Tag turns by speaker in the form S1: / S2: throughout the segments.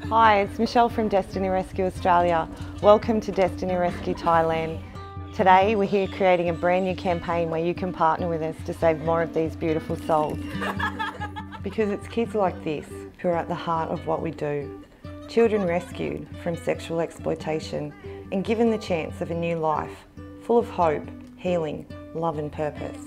S1: Hi, it's Michelle from Destiny Rescue Australia. Welcome to Destiny Rescue Thailand. Today we're here creating a brand new campaign where you can partner with us to save more of these beautiful souls. Because it's kids like this who are at the heart of what we do. Children rescued from sexual exploitation and given the chance of a new life, full of hope, healing, love and purpose.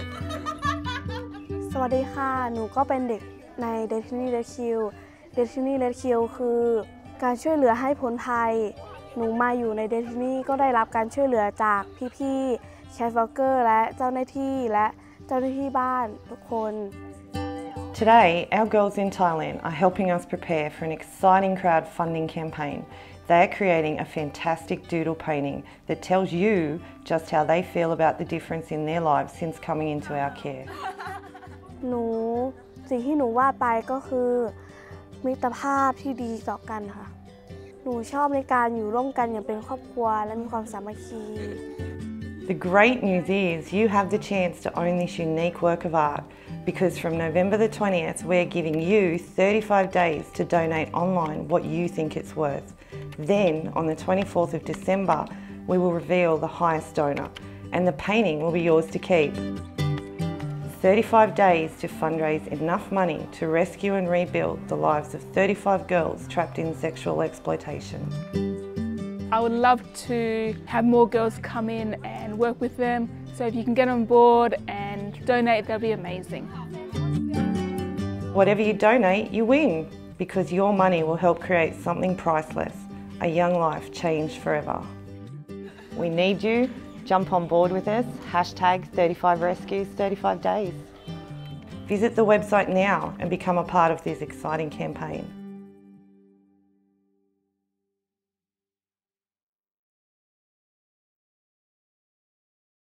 S2: สวัสดีค่ะหนูก็เป็นเด็กใน Destiny Rescue Destiny Rescue คือการช่วยเหลือให้พ้นภัยหนูมาอยู่ใน Destiny ก็ได้รับการช่วยเหลือจากพี่ๆ แคสวอล์กเกอร์และเจ้าหน้าที่บ้านทุกคน
S1: Today, our girls in Thailand are helping us prepare for an exciting crowdfunding campaign. They're creating a fantastic doodle painting that tells you just how they feel about the difference in their lives since coming into our care.
S2: สิ่งที่หนูวาดไปก็คือมิตรภาพที่ดีต่อกันค่ะหนูชอบในการอยู่ร่วมกันอย่างเป็นครอบครัวและมีความสามัคคี
S1: The great news is you have the chance to own this unique work of art because from November the 20th we're giving you 35 days to donate online what you think it's worth. Then on the 24th of December we will reveal the highest donor and the painting will be yours to keep. 35 days to fundraise enough money to rescue and rebuild the lives of 35 girls trapped in sexual exploitation.
S3: I would love to have more girls come in and work with them, so if you can get on board and donate, that'll be amazing.
S1: Whatever you donate, you win, because your money will help create something priceless, a young life changed forever. We need you. Jump on board with us, hashtag 35 Rescues 35 days. Visit the website now and become a part of this exciting campaign.